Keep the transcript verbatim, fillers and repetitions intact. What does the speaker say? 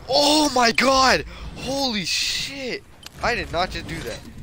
Oh my god! Holy shit! I did not just do that.